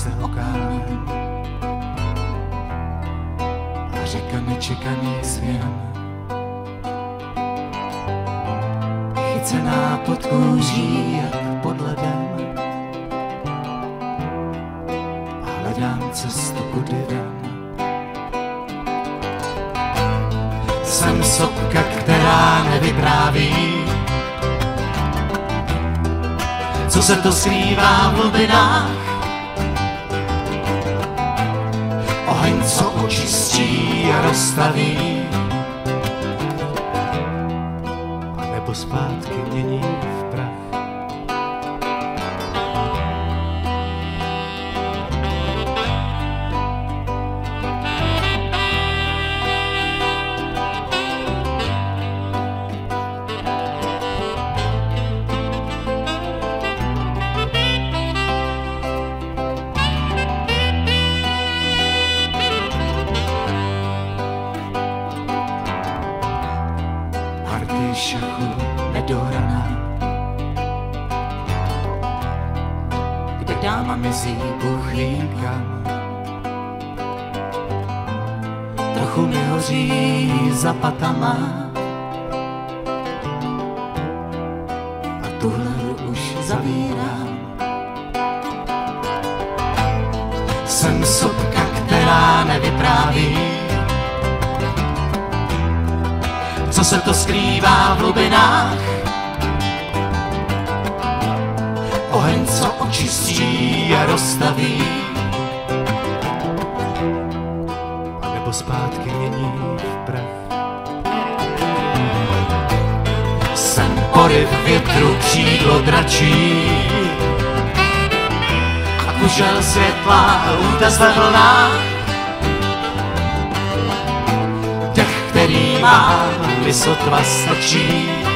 se okámen a řeka nečekaný zvěn. Chycená pod kůží jak pod ledem a hledám cestu kudy ven. Jsem sopka, která nevypráví, co se to skrývá v hlubinách. Oheň, co očistí a rozstaví, a nebo zpátky mění v prach. Šachu nedohraná, kde dáma mizí Bůh ví kam. Trochu mi hoří za patama a tuhle už zavírám. Jsem sopka, která nevypráví, co se to skrývá v hlubinách. Oheň, co očistí a rozstaví, a nebo zpátky mění v prach. Jsem poryv větru, křídlo dračí a kužel světla, útes ve vlnách. Těch, který mám, mi sotva stačí,